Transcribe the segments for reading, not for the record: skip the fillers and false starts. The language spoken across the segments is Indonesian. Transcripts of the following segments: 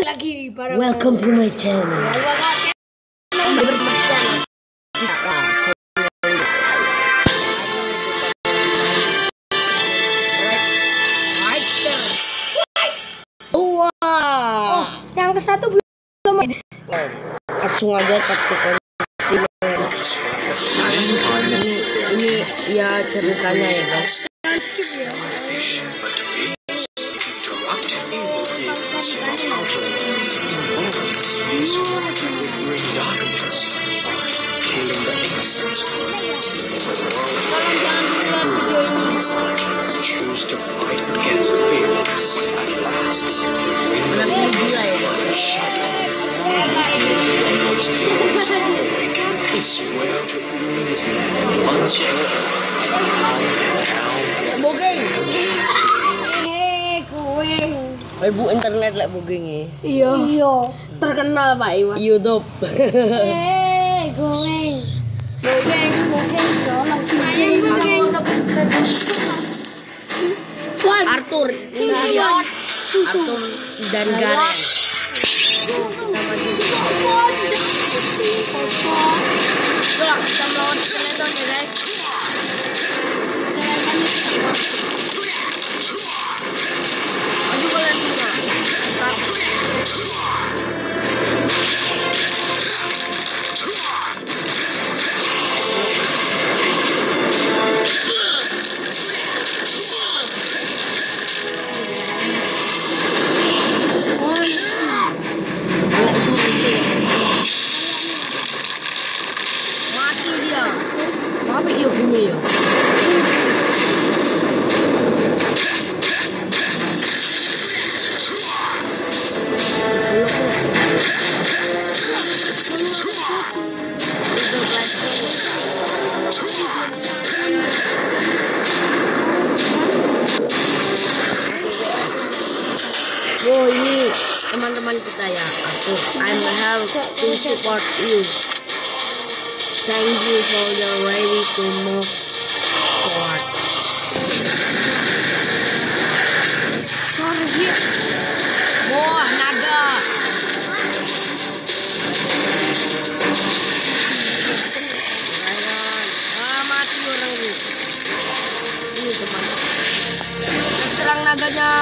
lagi para Welcome to my channel. Oh, yang ke satu belum. Langsung aja takutkan. Ini ya ceritanya ya guys. Choose to fight against heroes at last. Anak ini gila ya guys. We swear to rule this land once more. Bogeng. Kueng. Ibu internet lah bogeng ya. Iya. Terkenal Pak Iwan. YouTube. Kueng. Bogeng dolan. Arthur. Arthur dan Garen. Kita melawan skeleton ya guys. Maju kalian semua. Mati dia. Apa iyo gini ya? Oh ini teman-teman kita ya. I'm help to support you. Thank you soldier, ready to move forward. Wah naga. Mati orang ini. Ini teman. Serang naganya.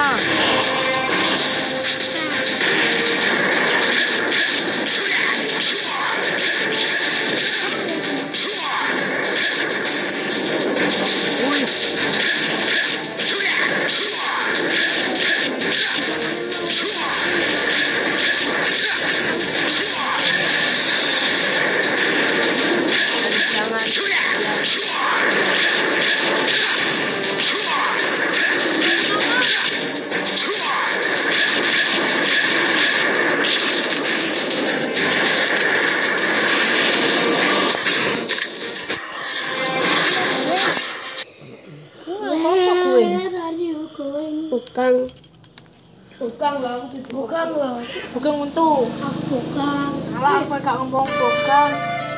Bukan untuk. Aku bukan. Kalau apa kak ngomong bukan.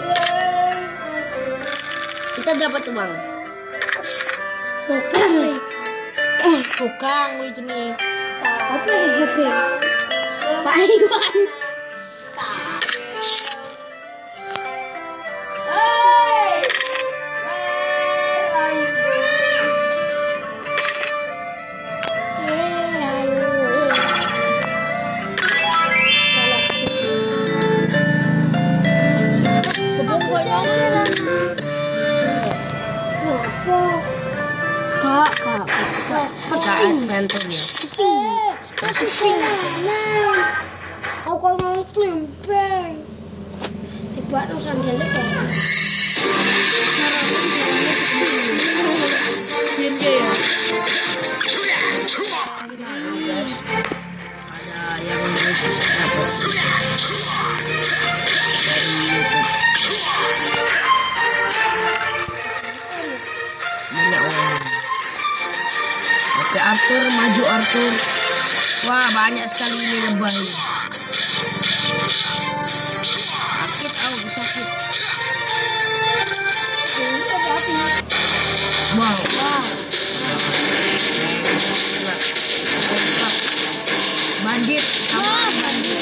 Kita dapat uang. Bukan itu nih. Apa sih bukan? Pak Iwan. Pesing center ya. Pesing. Aku mau klempeng. Tiba terus sandalnya kayak. Ada yang khusus kenapa? Oke Arthur, maju Arthur. Wah banyak sekali ini lebah ini. Sakit, sakit. Wow. Bandit, bandit.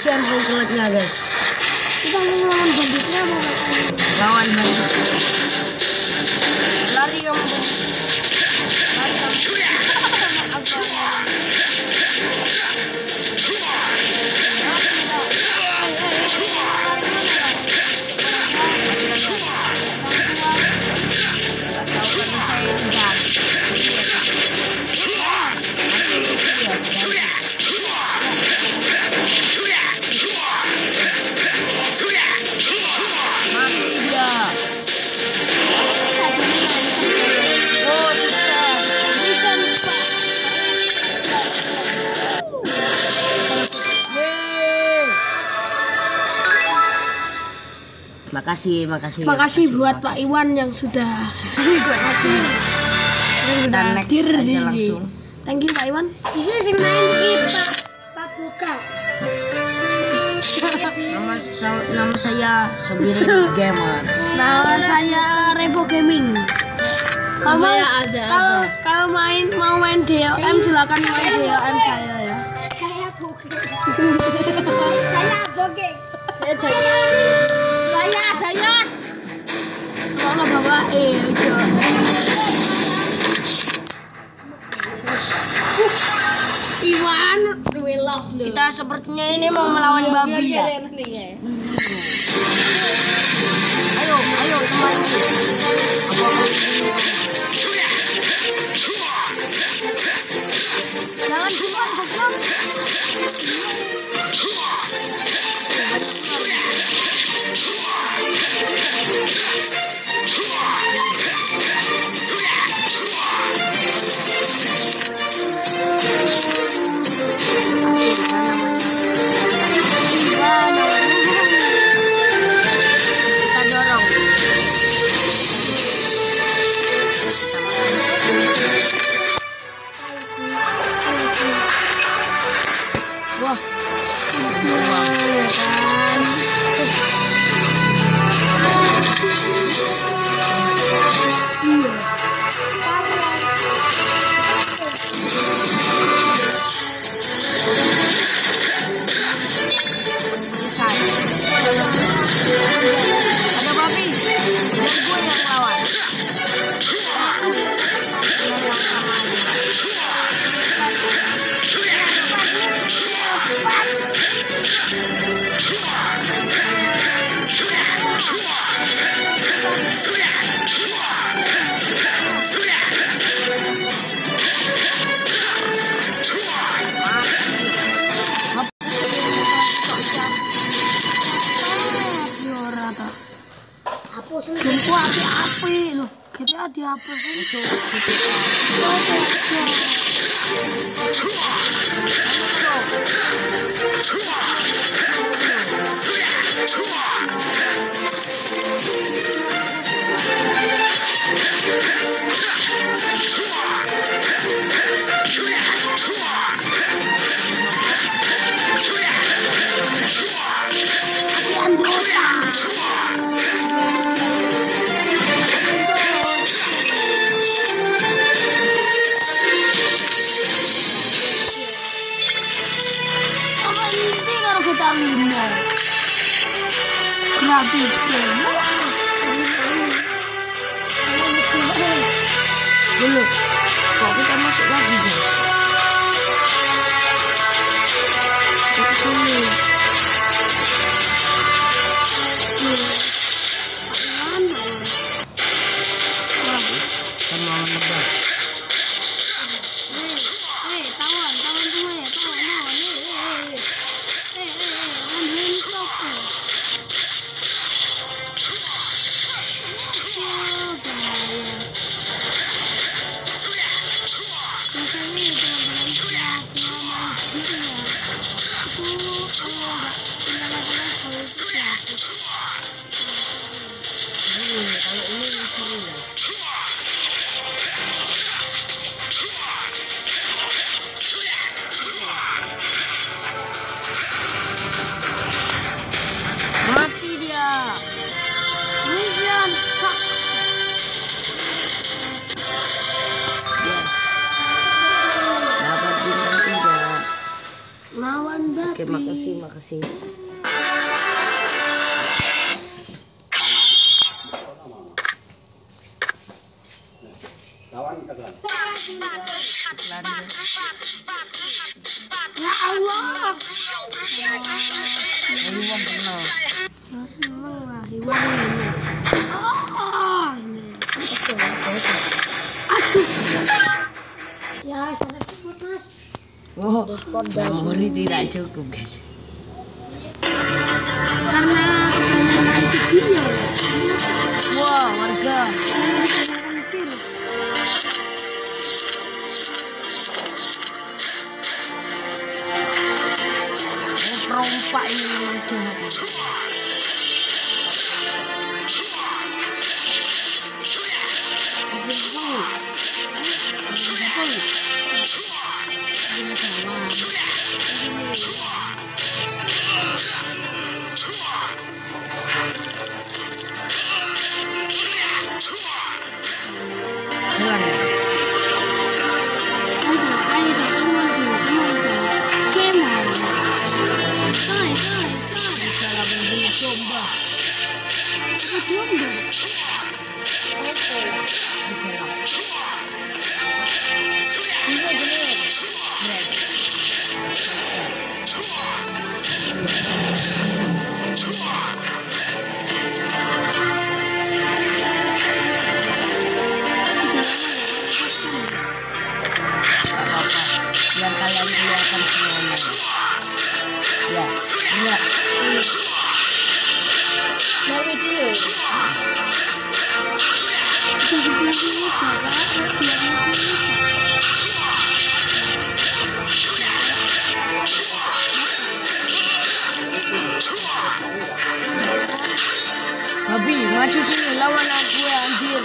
kasihan singkletnya guys. Kita mau lawan banditnya mau Lawan bandit. Lari kamu. Lari kamu. Makasih buat Pak Iwan yang sudah Dan next hadir aja di- langsung. Thank you Pak Iwan. Iya sing main iki Pak Buka. Nama saya Sobirin Gamer. Nama saya Revo Gaming. Kalau mau main DOM silakan main DOM saya ya. Saya Buka. Saya Bogeng. Saya Dayat. Kalau bawa Iwan, we love you. Kita sepertinya ini mau melawan babi ya. Ayo teman. Jangan duluan, goblok. Kita dorong. Wah. Selesai. Ada babi. Dan gue yang lawan. Kita sama-sama aja. Jumpu api-api loh. Kita dihapus itu. Grafik Dulu. Kok kita masuk lagi guys? Kita sini. Sama nebak. Oke, makasih. Ya Allah. Hewan pernah. Ya seneng lah hewan ini. Oh, ini. Aduh. Ya, sampai sebut Mas. Oh, memori tidak cukup guys. Karena kebanyakan video. Wah, warga. Kebanyakan virus. Perompak ini memang jahat. Biar kalian kelihatan semuanya. Ya, enggak. Mau video. Babi, maju sini lawan aku ya anjir.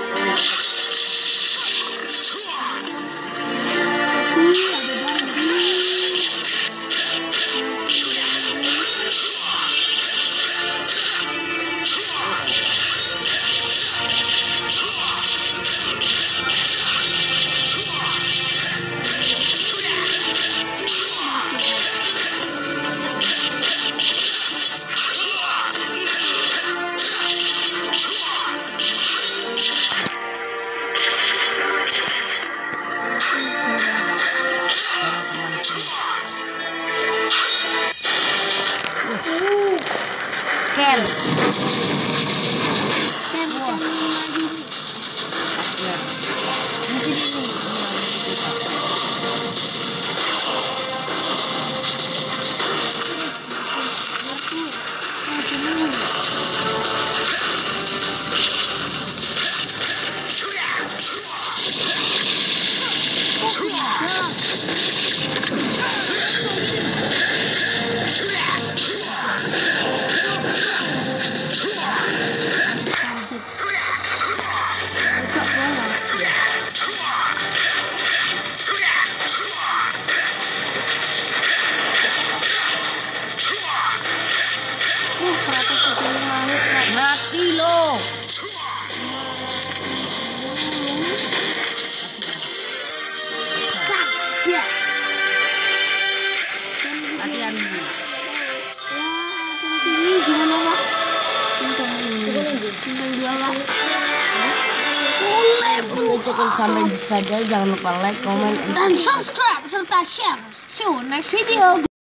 Ken. Mungkin ini. Mati lo. Ya. Latihan dulu. Ini gimana, Pak? Bintang 2, Pak. Oke, cukup sampai di saja. Jangan lupa like, comment, Dan subscribe serta share. See you next video.